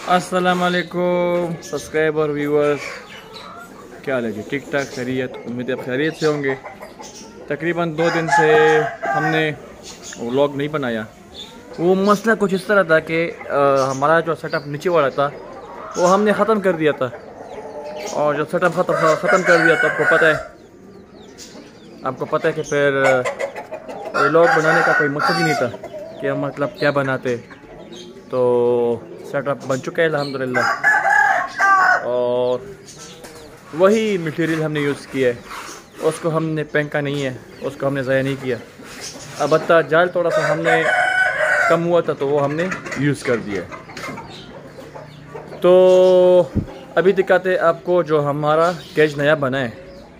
अस्सलाम वालेकुम subscriber viewers, क्या हाल है जी? ठीक ठाक खैरियत? उम्मीद है आप खैरियत से होंगे। तकरीबन 2 दिन से हमने व्लॉग नहीं बनाया। वो मसला कुछ इस तरह था कि हमारा जो सेटअप नीचे वाला था वो हमने ख़त्म कर दिया था, और जब सेटअप ख़त्म कर दिया तो आपको पता है कि फिर व्लॉग बनाने का कोई मकसद ही नहीं था कि हम मतलब क्या बनाते। तो सेटअप बन चुका है अल्हम्दुलिल्लाह, और वही मटेरियल हमने यूज़ किया है, उसको हमने फेंका नहीं है, उसको हमने ज़ाया नहीं किया। अलबत्ता जाल थोड़ा सा हमने कम हुआ था तो वो हमने यूज़ कर दिया। तो अभी दिखाते हैं आपको जो हमारा केज नया बना है।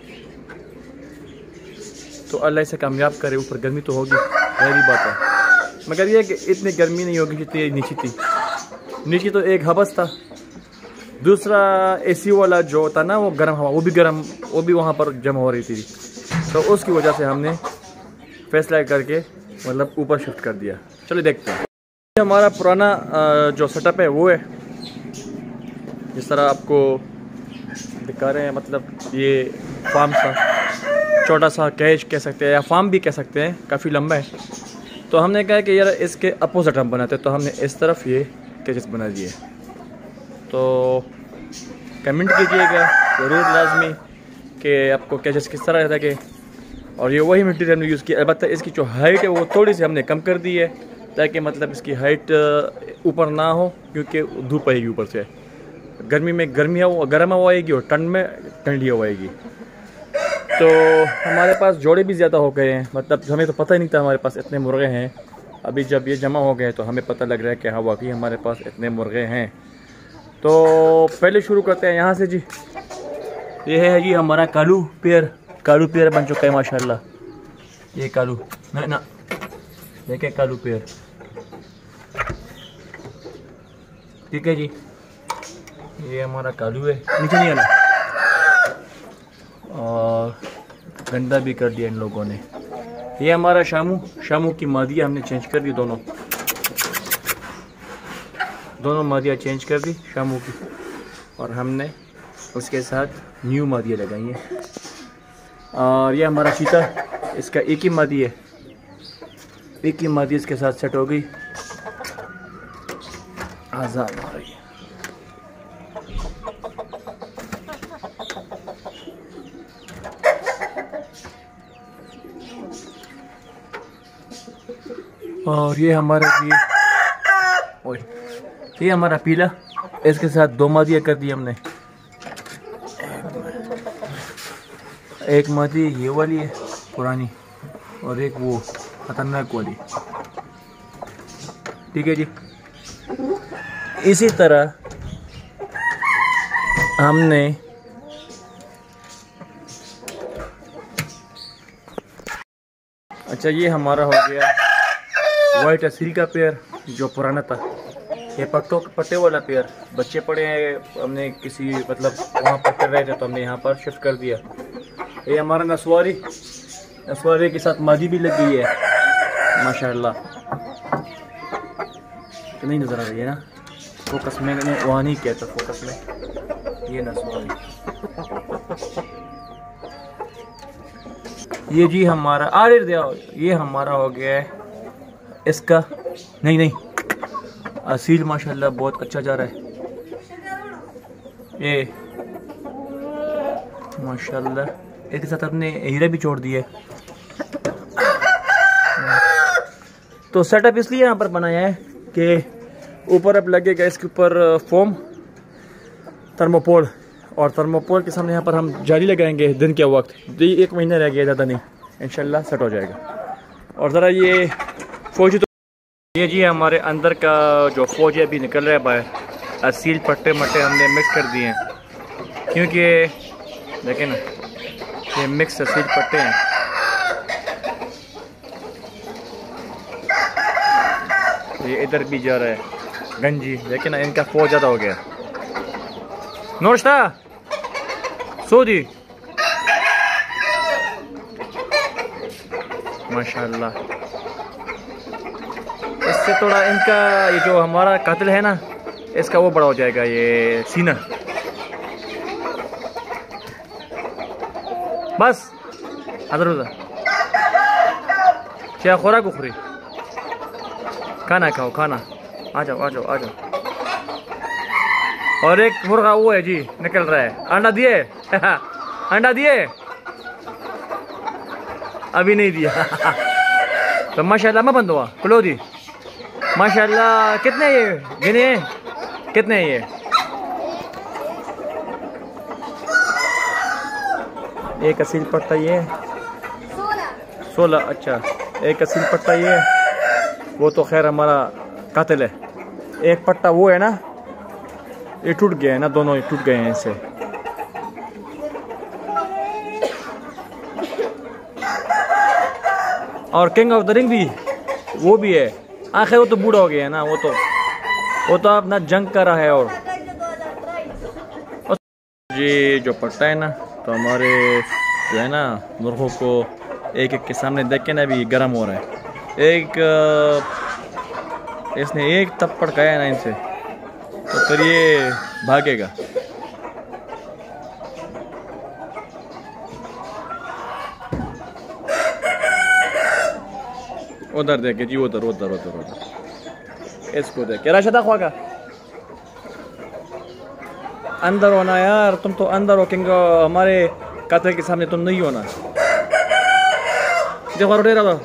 तो अल्लाह इसे कामयाब करे। ऊपर गर्मी तो होगी, गहरी बात है, मगर ये कि इतनी गर्मी नहीं होगी जितनी नीचे थी। नीचे तो एक हबस था, दूसरा एसी वाला जो था ना वो गर्म हवा, वो भी वहाँ पर जमा हो रही थी। तो उसकी वजह से हमने फैसला करके मतलब ऊपर शिफ्ट कर दिया। चलिए देखते हैं। हमारा पुराना जो सेटअप है वो है, जिस तरह आपको दिखा रहे हैं। मतलब ये फार्म सा छोटा सा कैज कह सकते हैं या फार्म भी कह सकते हैं, काफ़ी लंबा है। तो हमने कहा कि यार इसके अपोजिट हम बनाते हैं, तो हमने इस तरफ ये कैजेस बना दिए। तो कमेंट कीजिएगा ज़रूर लाजमी कि आपको कैजेस किस तरह रहता है। और ये वही मटेरियल हमने यूज़ किया। अलबत्ता इसकी जो हाइट है वो थोड़ी सी हमने कम कर दी है, ताकि मतलब इसकी हाइट ऊपर ना हो, क्योंकि धूप आएगी ऊपर से। गर्मी में गर्म हवा आएगी और ठंड में ठंडी हवा आएगी। तो हमारे पास जोड़े भी ज़्यादा हो गए हैं, मतलब हमें तो पता ही नहीं था हमारे पास इतने मुर्गे हैं। अभी जब ये जमा हो गए तो हमें पता लग रहा है कि हाँ वाकई हमारे पास इतने मुर्गे हैं। तो पहले शुरू करते हैं यहाँ से जी। ये है जी हमारा कालू पेयर बन चुका है माशाल्लाह। ये कालू ना देखें, कालू पेयर, ठीक है जी। ये हमारा कालू है, नीचे नहीं आना। और गंदा भी कर दिया इन लोगों ने। ये हमारा शामू की मादिया हमने चेंज कर दी, दोनों मादिया चेंज कर दी शामू की, और हमने उसके साथ न्यू मादिया लगाई है। और ये हमारा चीता, इसका एक ही मादी है, एक ही मादी इसके साथ सेट हो गई, आज़ाद हो रही है। और ये हमारा ये हमारा पीला, इसके साथ 2 मादियाँ कर दी हमने। एक मादी ये वाली है पुरानी, और एक वो खतरनाक वाली, ठीक है जी। इसी तरह हमने अच्छा, ये हमारा हो गया वाइट असील का पेयर जो पुराना था। ये पट्टे वाला पेयर, बच्चे पड़े हैं, हमने किसी मतलब वहाँ पट्टे रहे थे तो हमने यहाँ पर शिफ्ट कर दिया। ये हमारा नसवारी के साथ मादी भी लग गई है माशाल्लाह। तो नहीं नज़र आ रही है ना फोकस में, वहाँ नहीं किया था फोकस में। ये नसवारी, ये जी हमारा ये हमारा हो गया है इसका नहीं असील माशाल्लाह बहुत अच्छा जा रहा है ये माशाल्लाह। एक साथ अपने हीरा भी छोड़ दिए। तो सेटअप इसलिए यहाँ पर बनाया है कि ऊपर अब लगेगा इसके ऊपर फोम थर्मोपोल, और थर्मोपोल के सामने यहाँ पर हम जाली लगाएंगे दिन के वक्त। 1 महीना रह गया, ज़्यादा नहीं, इंशाल्लाह सेट हो जाएगा। और ज़रा ये फौजी, तो ये जी हमारे अंदर का जो फौज है अभी निकल रहा है बाहर। असील पट्टे हमने मिक्स कर दिए हैं, क्योंकि देखें ना ये मिक्स असील पट्टे हैं। ये इधर भी जा रहा है गंजी, लेकिन ना इनका फौज ज़्यादा हो गया। नोश्ता सोदी माशाल्लाह। इससे थोड़ा इनका ये जो हमारा कातिल है ना, इसका वो बड़ा हो जाएगा ये सीना। बस अदर उधर क्या खुराक उखरी, खाना खाओ खाना, आ जाओ आ जाओ आ जाओ। और एक मुर्गा वो है जी निकल रहा है, अंडा दिए अंडा दिए अभी नहीं दिया तो माशाल्लाह मैं बंद हुआ खुलो दी माशाल्लाह। कितने ये गिने कितने ये? एक असील पट्टा ये 16। अच्छा एक असील पट्टा ये, वो तो खैर हमारा कातिल है। एक पट्टा वो है ना, ये टूट गया है ना, दोनों टूट गए हैं इससे। और किंग ऑफ द रिंग भी वो भी है, आखिर वो तो बूढ़ा हो गया है ना, वो तो अपना जंग कर रहा है। और जी जो पट्टा है ना, तो हमारे जो है ना मुर्गों को एक एक के सामने देख के ना अभी गर्म हो रहा है। एक इसने एक थप्पड़ खाया है ना इनसे, तो फिर ये भागेगा। उधर देखे जी, उधर उधर उधर उधर इसको देखे। राशिदा ख्वा का अंदर होना यार, तुम तो अंदर हो, किंग हमारे कातिल के सामने तुम नहीं होना। देखो रोटे रहा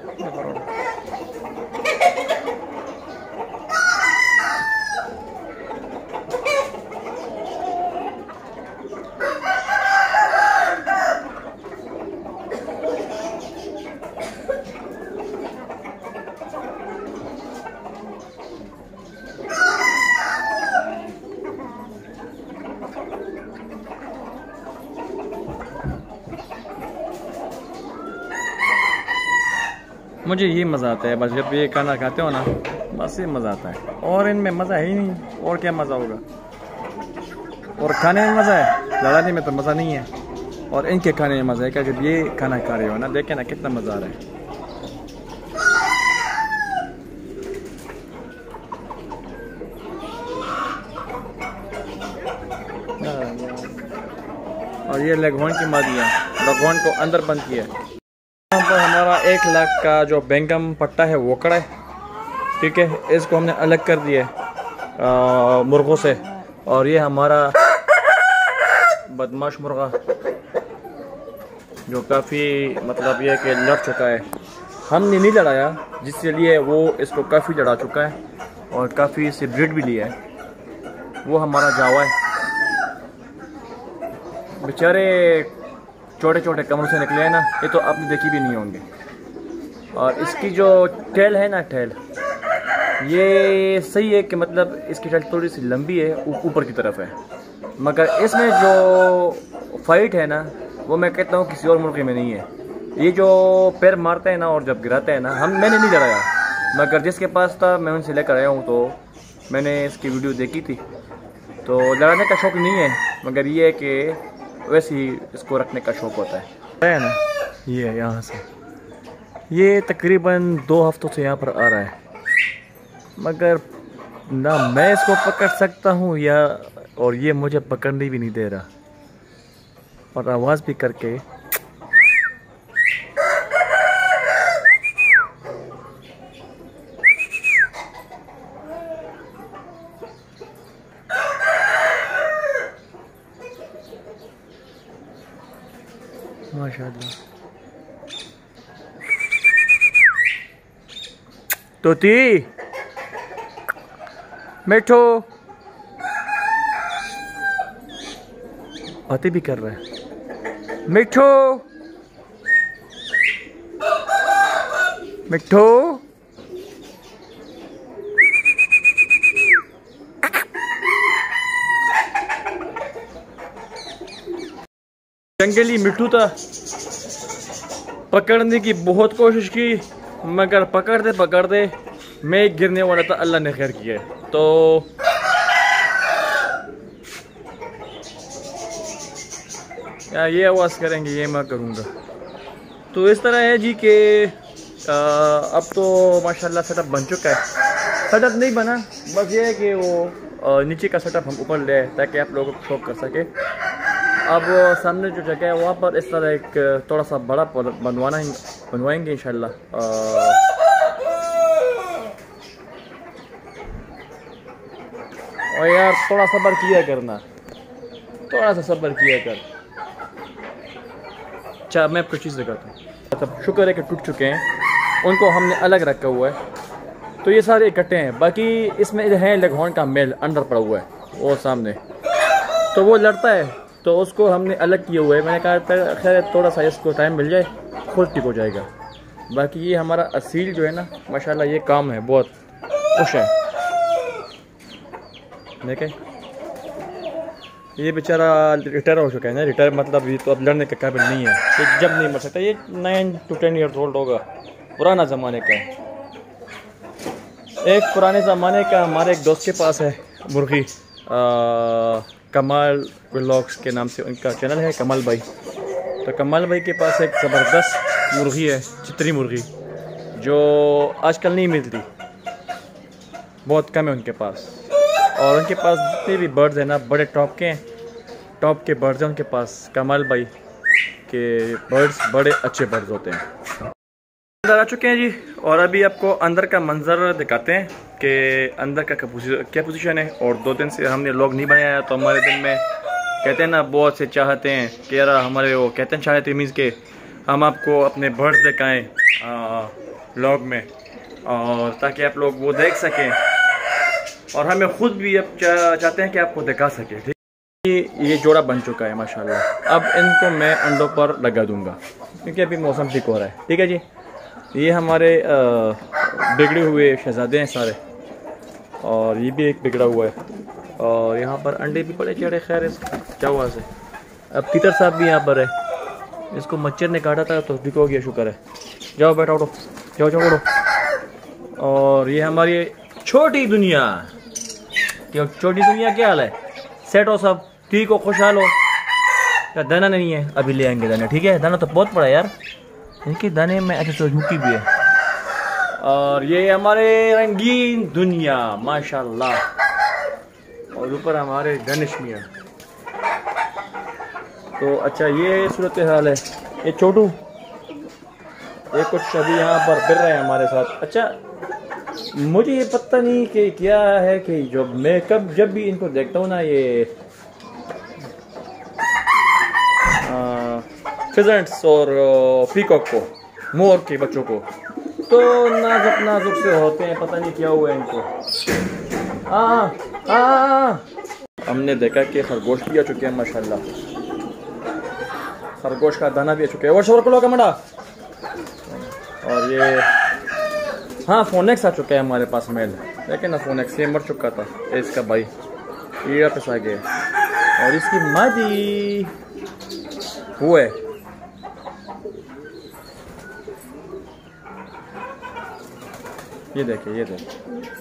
मुझे ये मज़ा आता है बस, जब ये खाना खाते हो ना बस ये मज़ा आता है, और इनमें मज़ा है ही नहीं। और क्या मज़ा होगा? और खाने में मज़ा है, लड़ाने में तो मज़ा नहीं है। और इनके खाने में मज़ा है क्या, जब ये खाना खा रहे हो ना, देखे ना कितना मज़ा आ रहा है। और ये लेगोन की मादियाँ, लेगोन को अंदर बंद किया। यहाँ पर हमारा 1 लाख का जो बेंगम पट्टा है वो कड़ा है, ठीक है। इसको हमने अलग कर दिया मुर्गों से। और ये हमारा बदमाश मुर्गा जो काफ़ी मतलब ये कि लड़ चुका है, हमने नहीं लड़ाया, जिसके लिए वो इसको काफ़ी लड़ा चुका है और काफ़ी से ब्रीड भी लिया है। वो हमारा जावा है, बेचारे छोटे छोटे कमरों से निकले हैं ना, ये तो आपने देखी भी नहीं होंगे। और इसकी जो टेल है ना, टेल ये सही है कि मतलब इसकी टेल थोड़ी सी लंबी है, ऊपर की तरफ है, मगर इसमें जो फाइट है ना वो मैं कहता हूँ किसी और मुर्गे में नहीं है। ये जो पैर मारते हैं ना और जब गिराते हैं ना, मैंने नहीं लड़ाया, मगर जिसके पास था मैं उनसे लेकर आया हूँ, तो मैंने इसकी वीडियो देखी थी। तो लड़ाने का शौक़ नहीं है, मगर ये है कि वैसे ही इसको रखने का शौक़ होता है ना। ये है यहाँ से, ये तकरीबन 2 हफ्तों से यहाँ पर आ रहा है, मगर ना मैं इसको पकड़ सकता हूँ या, और ये मुझे पकड़ने भी नहीं दे रहा, और आवाज़ भी करके माशाल्लाह। तोती बैठो, बातें भी कर रहा है। मिठू मिठू जंगली मिठू था, पकड़ने की बहुत कोशिश की, मगर पकड़ते पकड़ते मैं गिरने वाला था, अल्लाह ने खैर किया। तो क्या ये आवाज़ करेंगे, ये मैं करूँगा। तो इस तरह है जी कि अब तो माशाल्लाह सेटअप बन चुका है। सेटअप नहीं बना, बस ये है कि वो नीचे का सेटअप हम ऊपर ले आए ताकि आप लोगों को शो कर सके। अब सामने जो जगह है वहाँ पर इस तरह एक थोड़ा सा बड़ा बनवाएंगे इंशाल्लाह। और यार थोड़ा सब्र किया करना, थोड़ा सा सब्र किया कर। अच्छा मैं आपको चीज़ दिखाता हूँ। मतलब शुक्र है कि टूट चुके हैं, उनको हमने अलग रखा हुआ है, तो ये सारे इकट्ठे हैं। बाकी इसमें है लेगहॉर्न का मेल अंदर पड़ा हुआ है वो सामने, तो वो लड़ता है तो उसको हमने अलग किया हुआ है। मैंने कहा खैर थोड़ा सा इसको टाइम मिल जाए खुद ठीक हो जाएगा। बाकी ये हमारा असील जो है ना माशाल्लाह ये काम है, बहुत खुश है। देखें ये बेचारा रिटायर हो चुका है ना, रिटायर मतलब ये तो अब लड़ने के काबिल नहीं है, ये जब नहीं मर सकता। ये 9 to 10 ईयर्स ओल्ड होगा, पुराना ज़माने का है। एक पुराने ज़माने का हमारे एक दोस्त के पास है मुर्गी, कमाल व्लॉग्स के नाम से उनका चैनल है, कमाल भाई। तो कमाल भाई के पास एक ज़बरदस्त मुर्गी है, चितरी मुर्गी, जो आजकल नहीं मिलती, बहुत कम है उनके पास। और उनके पास जितने भी बर्ड्स हैं ना बड़े टॉप के बर्ड्स हैं उनके पास। कमाल भाई के बर्ड्स बड़े अच्छे बर्ड्स होते हैं। अंदर आ चुके हैं जी, और अभी आपको अंदर का मंजर दिखाते हैं कि अंदर का क्या पोजीशन है। और 2 दिन से हमने व्लॉग नहीं बनाया, तो हमारे दिन में कहते हैं ना बहुत से चाहते हैं कि यार हमारे वो कहते हैं चाहते मीन्स के हम आपको अपने बर्ड्स दिखाएँ व्लॉग में, और ताकि आप लोग वो देख सकें, और हमें खुद भी अब चाहते हैं कि आपको दिखा सके। ठीक, ये जोड़ा बन चुका है माशाल्लाह। अब इनको मैं अंडों पर लगा दूंगा क्योंकि अभी मौसम ठीक हो रहा है। ठीक है जी, ये हमारे बिगड़े हुए शहजादे हैं सारे, और ये भी एक बिगड़ा हुआ है, और यहाँ पर अंडे भी बड़े चढ़े। खैर क्या हुआ से, अब तीतर साहब भी यहाँ पर है, इसको मच्छर ने काटा था तो ठीक हो गया, शुक्र है। जाओ बैठो, उठो, जाओ जाओ उठो। और ये हमारी छोटी दुनिया, क्यों छोटी दुनिया क्या हाल है? सेट हो सब, ठीक हो, खुशहाल हो? क्या दाना नहीं है? अभी ले आएंगे दाना, ठीक है? दाना तो बहुत पड़ा यार, इनके दाने में अच्छा सूरजमुखी भी है। और ये हमारे रंगीन दुनिया माशाल्लाह, और ऊपर हमारे गणेश मियाँ। तो अच्छा ये सूरत हाल है। ये छोटू ये कुछ अभी यहाँ पर फिर रहे हैं हमारे साथ। अच्छा मुझे ये पता नहीं कि क्या है कि जब मैं जब भी इनको देखता हूँ ना, ये फिजेंट्स और पीकॉक को, मोर के बच्चों को, तो नाजुक से होते हैं, पता नहीं क्या हुआ है इनको। हमने देखा कि खरगोश भी आ चुके हैं माशाल्लाह, खरगोश का दाना भी आ चुका है। और शोर को लोग मंडा। और ये हाँ फोनेक्स आ चुका है हमारे पास मेल, लेकिन ना फोनेक्स ये मर चुका था, इसका भाई ये वापस आ गया, और इसकी मादी वो है। ये देखिए, ये देखिए।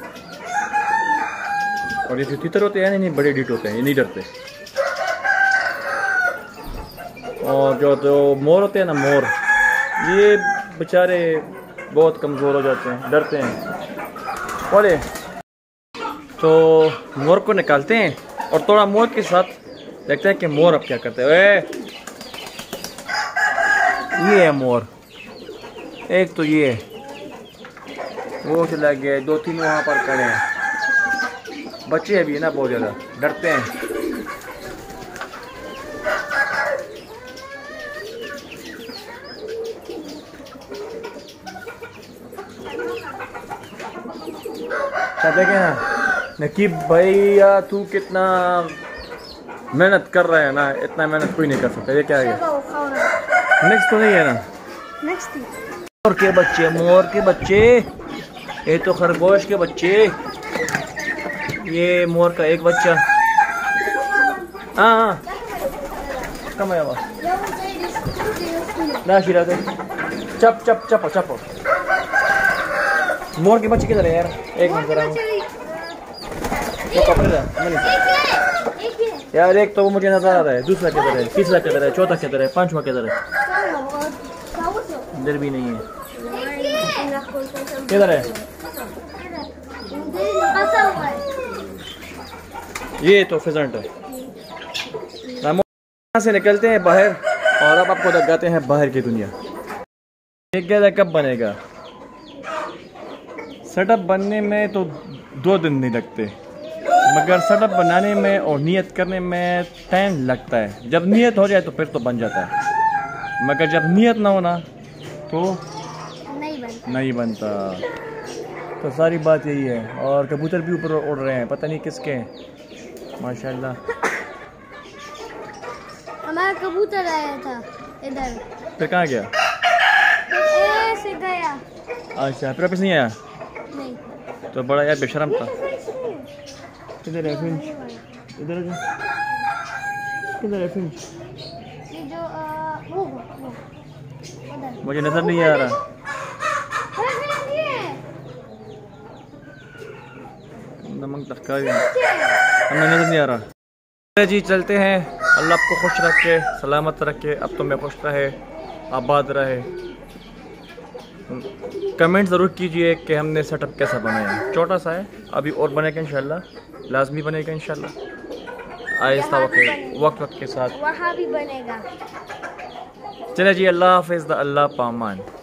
और ये तीतर होते हैं नहीं बड़े डीट होते हैं, ये नहीं डरते। और जो मोर होते हैं ना, मोर ये बेचारे बहुत कमज़ोर हो जाते हैं, डरते हैं। बोले तो मोर को निकालते हैं, और थोड़ा मोर के साथ देखते हैं कि मोर अब क्या करते हैं। ये है मोर, एक तो ये वो चला गया, 2-3 वहाँ पर खड़े हैं। बच्चे अभी ना बहुत ज़्यादा डरते हैं। देखें ना नकीब भैया, तू कितना मेहनत कर रहा है ना, इतना मेहनत कोई नहीं कर सकता। ये क्या है? नेक्स्ट तो नहीं है ना, नेक्स्ट मोर के बच्चे, मोर के बच्चे, ये तो खरगोश के बच्चे। ये मोर का एक बच्चा। हाँ कम है वो ना, शिरा दे, चप चप चपो चपो। मोर के बच्चे किधर है यार? एक मिनट जरा, यार एक तो वो मुझे नजर आ रहा है, दूसरा किधर है, तीसरा किधर है, चौथा किधर है, पांचवा किधर है? इधर भी नहीं है। किधर है? ये तो फिजेंट है। हम यहाँ से निकलते हैं बाहर और अब आपको दिखाते हैं बाहर की दुनिया। एक गैदा कब बनेगा? सेटअप बनने में तो 2 दिन नहीं लगते, मगर सेटअप बनाने में और नियत करने में टाइम लगता है। जब नियत हो जाए तो फिर तो बन जाता है, मगर जब नियत ना होना तो नहीं बनता। तो सारी बात यही है। और कबूतर भी ऊपर उड़ रहे हैं, पता नहीं किसके हैं। माशाल्लाह हमारा कबूतर आया था इधर, फिर कहाँ गया? ऐसे गया। अच्छा, फिर वापस नहीं आया? नहीं। तो बड़ा यार बेशरम था। किधर है फिंच? इधर आ जा। किधर है फिंच? ये जो वो उधर मुझे नजर नहीं आ रहा। नमक तस्कारी हमें नजर नहीं आ रहा। जी चलते हैं। अल्लाह आपको खुश रखे, सलामत रखे। अब तो मैं खुश रहे, आबाद रहे। कमेंट ज़रूर कीजिए कि हमने सेटअप कैसा बनाया। छोटा सा है, अभी और बनेगा इंशाल्लाह, लाजमी बनेगा इंशाल्लाह, आहिस्ता वक्त के साथ वहाँ भी बनेगा। चले जी, अल्लाह हाफिज़, अल्लाह पामान।